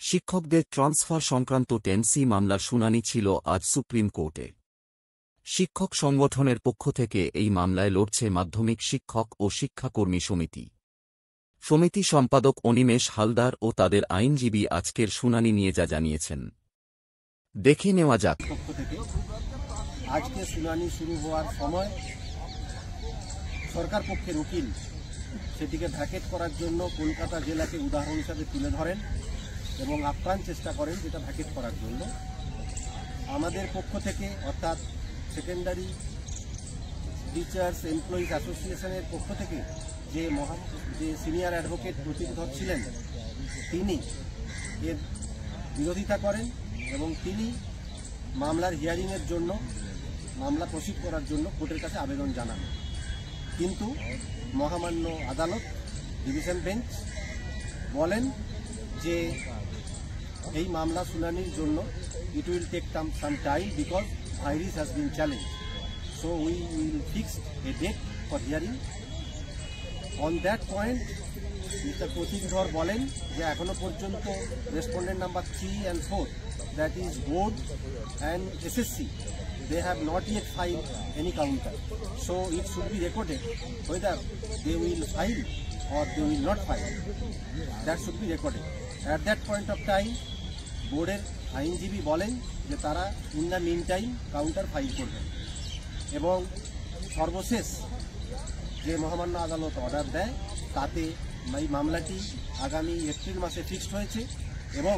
শিক্ষকদের ট্রান্সফার সংক্রান্ত 10C মামলার শুনানি ছিল আজ সুপ্রিম কোর্টে। শিক্ষক সংগঠনের পক্ষ থেকে এই মামলায় লড়ছে মাধ্যমিক শিক্ষক ও শিক্ষাকর্মী সমিতি। সমিতি সম্পাদক অনিমেষ হালদার ও তাদের আইনজীবী আজকের শুনানি নিয়ে যা জানিয়েছেন দেখে নেওয়া যাক। পক্ষ থেকে আজকে শুনানি শুরু হওয়ার সময় সরকার পক্ষের উকিল সেটিকে ভ্যাকেট করার জন্য কলকাতা জেলাকে উদাহরণ হিসাবে তুলে ধরেন এবং আপ্রাণ চেষ্টা করেন যেটা ভ্যাকেট করার জন্য। আমাদের পক্ষ থেকে অর্থাৎ সেকেন্ডারি টিচার্স এমপ্লয়িজ অ্যাসোসিয়েশনের পক্ষ থেকে যে সিনিয়র অ্যাডভোকেট প্রতিনিধি ছিলেন তিনি এর বিরোধিতা করেন এবং তিনি মামলার হিয়ারিংয়ের জন্য মামলা প্রসিড করার জন্য কোর্টের কাছে আবেদন জানান। কিন্তু মহামান্য আদালত ডিভিশন বেঞ্চ বলেন যে এই মামলা শুনানির জন্য it will take some time because ভাইরিস has been challenge, so we will fix a date for hearing. On that point mister Pratidhar বলেন যে এখনো পর্যন্ত respondent number 3 and 4, that is board and SSC, they have not yet filed any counter, so it should be recorded whether they will file or they will not file. That should be recorded. At that point of time বোর্ডের আইনজীবী বলেন যে তারা in the meantime counter file করবেন এবং সর্বশেষ যে মহামান্য আদালত অর্ডার দেয় তাতে এই মামলাটি আগামী এপ্রিল মাসে ফিক্সড হয়েছে এবং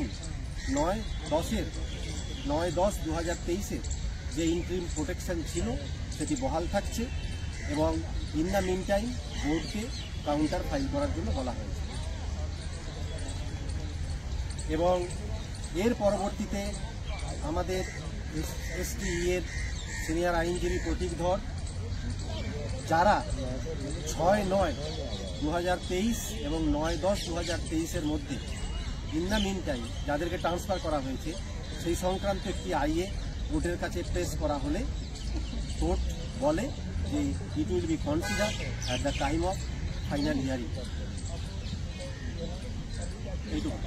9/10/2023 যে ইন্টারিম প্রোটেকশন ছিল সেটি বহাল থাকছে এবং ইন দ্য মিন টাইম বোর্ডকে কাউন্টার ফাইল করার জন্য বলা হয়েছে। এবং এর পরবর্তীতে আমাদের STE এর সিনিয়র আইনজীবী প্রতীক ধর যারা 6/9/2023 এবং 9/10/2023 মধ্যে ইন দ্য মিন টাইম যাদেরকে ট্রান্সফার করা হয়েছে সেই সংক্রান্ত একটি আইএ কোর্টের কাছে প্রেস করা হলে কোর্ট বলে যে it will be consider at the time of final hearing. এইটুকু।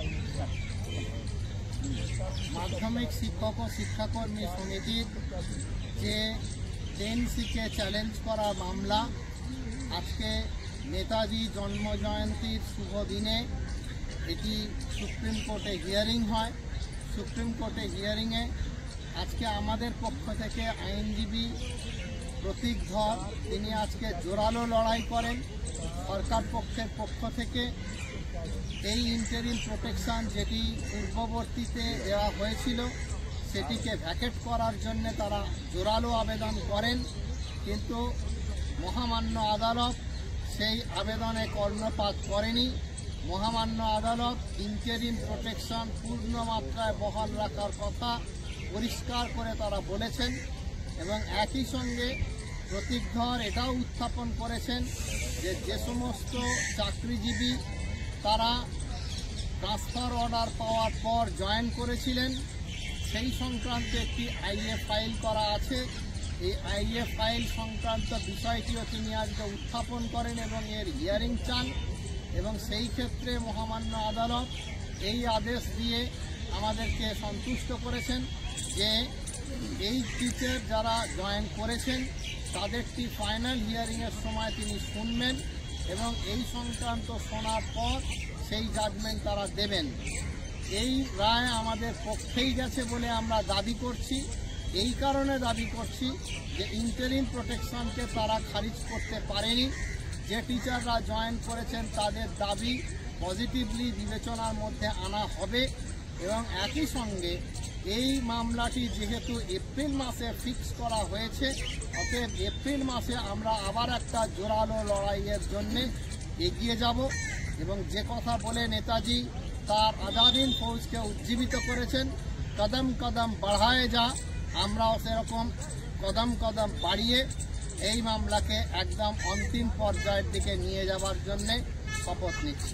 মাধ্যমিক শিক্ষক ও শিক্ষাকর্মী সমিতির যে 10Cকে চ্যালেঞ্জ করা মামলা আজকে নেতাজি জন্মজয়ন্তীর শুভ দিনে এটি সুপ্রিম কোর্টে হিয়ারিং হয়। সুপ্রিম কোর্টে হিয়ারিংয়ে আজকে আমাদের পক্ষ থেকে আইনজীবী প্রতীক ধর তিনি আজকে জোরালো লড়াই করেন। সরকার পক্ষের পক্ষ থেকে এই ইন্টারিম প্রোটেকশন যেটি পূর্ববর্তীতে দেওয়া হয়েছিল সেটিকে ভ্যাকেট করার জন্য তারা জোরালো আবেদন করেন, কিন্তু মহামান্য আদালত সেই আবেদনে কর্ণপাত করেনি। মহামান্য আদালত ইন্টারিম প্রোটেকশন পূর্ণ মাত্রায় বহাল রাখার কথা পরিষ্কার করে তারা বলেছেন এবং একই সঙ্গে প্রতীক ধর এটাও উত্থাপন করেছেন যে যে সমস্ত চাকরিজীবী তারা ট্রান্সফার অর্ডার পাওয়ার পর জয়েন করেছিলেন সেই সংক্রান্ত একটি আইএ ফাইল করা আছে। এই আইএ ফাইল সংক্রান্ত বিষয়টিও তিনি আজকে উত্থাপন করেন এবং এর হিয়ারিং চান এবং সেই ক্ষেত্রে মহামান্য আদালত এই আদেশ দিয়ে আমাদেরকে সন্তুষ্ট করেছেন যে এই টিচার যারা জয়েন করেছেন তাদেরটি ফাইনাল হিয়ারিংয়ের সময় তিনি শুনবেন এবং এই সংক্রান্ত শোনার পর সেই জাজমেন্ট তারা দেবেন। এই রায় আমাদের পক্ষেই গেছে বলে আমরা দাবি করছি। এই কারণে দাবি করছি যে ইন্টারিম প্রোটেকশনকে তারা খারিজ করতে পারেনি। যে টিচাররা জয়েন করেছেন তাদের দাবি পজিটিভলি বিবেচনার মধ্যে আনা হবে এবং একই সঙ্গে এই মামলাটি যেহেতু এপ্রিল মাসে ফিক্স করা হয়েছে অতএব এপ্রিল মাসে আমরা আবার একটা জোরালো লড়াইয়ের জন্যে এগিয়ে যাব এবং যে কথা বলে নেতাজি তার আজাদিন ফৌজকে উজ্জীবিত করেছেন, কদম কদম বাড়ায় যা, আমরাও সেরকম কদম কদম বাড়িয়ে এই মামলাকে একদম অন্তিম পর্যায়ের দিকে নিয়ে যাওয়ার জন্যে শপথ নিচ্ছি।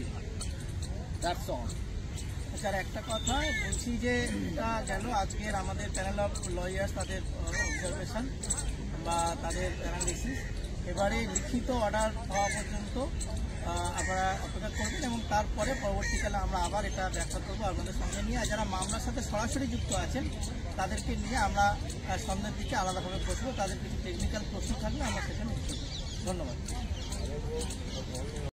That's all. স্যার একটা কথা বলছি যে এটা গেল আজকের আমাদের প্যানেল অফ লয়ার্স তাদের অবজারভেশন বা তাদের অ্যানালিসিস, এবারে লিখিত অর্ডার হওয়া পর্যন্ত আপনারা অপেক্ষা করবেন এবং তারপরে পরবর্তীকালে আমরা আবার এটা ব্যাখ্যা করবো আপনাদের সঙ্গে নিয়ে। আর যারা মামলার সাথে সরাসরি যুক্ত আছেন তাদেরকে নিয়ে আমরা সন্ধ্যের দিকে আলাদাভাবে বসবো, তাদের কিছু টেকনিক্যাল প্রশ্ন থাকলে আমরা সেখানে উত্তর দেবো। ধন্যবাদ।